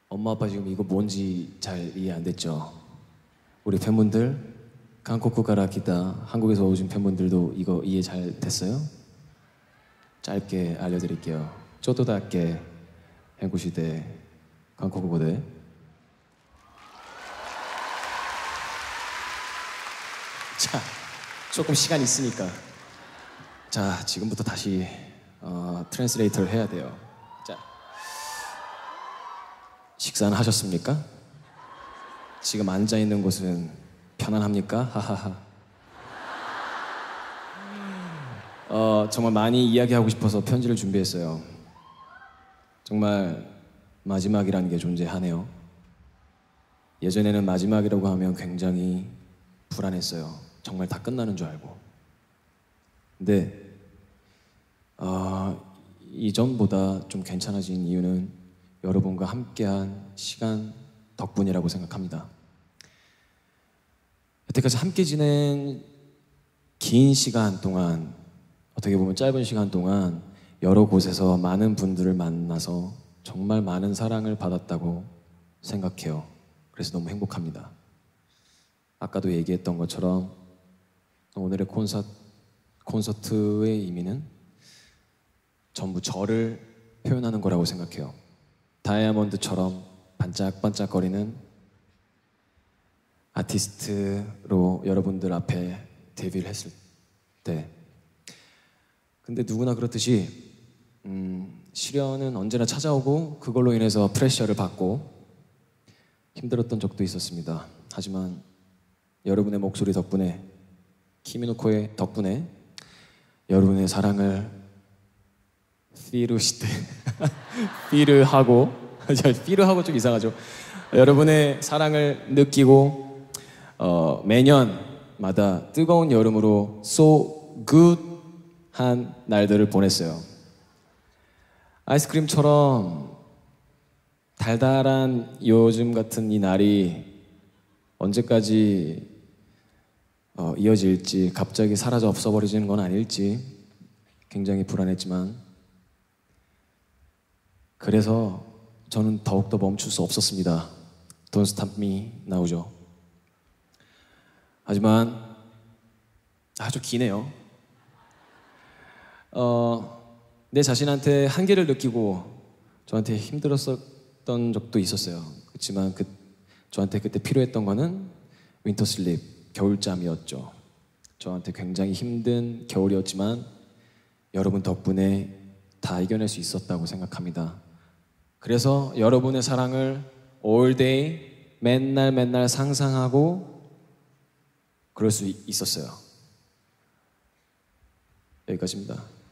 엄마 아빠 지금 이거 뭔지 잘 이해 안 됐죠? 우리 팬분들 한국구 가라 기다 한국에서 오신 팬분들도 이거 이해 잘 됐어요? 짧게 알려드릴게요. 쪼도답게 행구시대 한국어대. 자, 조금 시간 있으니까 자 지금부터 다시 트랜스레이터를 해야 돼요. 자, 식사는 하셨습니까? 지금 앉아 있는 곳은 편안합니까? 하하하. 정말 많이 이야기하고 싶어서 편지를 준비했어요. 정말 마지막이라는 게 존재하네요. 예전에는 마지막이라고 하면 굉장히 불안했어요. 정말 다 끝나는 줄 알고. 근데 이전보다 좀 괜찮아진 이유는 여러분과 함께한 시간 덕분이라고 생각합니다. 여태까지 함께 지낸 긴 시간 동안, 어떻게 보면 짧은 시간 동안 여러 곳에서 많은 분들을 만나서 정말 많은 사랑을 받았다고 생각해요. 그래서 너무 행복합니다. 아까도 얘기했던 것처럼 오늘의 콘서트의 의미는 전부 저를 표현하는 거라고 생각해요. 다이아몬드처럼 반짝반짝거리는 아티스트로 여러분들 앞에 데뷔를 했을 때, 근데 누구나 그렇듯이 시련은 언제나 찾아오고 그걸로 인해서 프레셔를 받고 힘들었던 적도 있었습니다. 하지만 여러분의 목소리 덕분에, 키미노코의 덕분에 여러분의 사랑을 피르하고 좀 이상하죠. 여러분의 사랑을 느끼고 매년마다 뜨거운 여름으로 so good 한 날들을 보냈어요. 아이스크림처럼 달달한 요즘 같은 이 날이 언제까지 이어질지, 갑자기 사라져 없어버리지는 건 아닐지 굉장히 불안했지만, 그래서 저는 더욱더 멈출 수 없었습니다. Don't Stop Me 나오죠. 하지만 아주 기네요. 내 자신한테 한계를 느끼고 저한테 힘들었었던 적도 있었어요. 그렇지만 저한테 그때 필요했던 거는 윈터 슬립, 겨울잠이었죠. 저한테 굉장히 힘든 겨울이었지만 여러분 덕분에 다 이겨낼 수 있었다고 생각합니다. 그래서 여러분의 사랑을 all day 맨날 상상하고 그럴 수 있었어요. 여기까지입니다.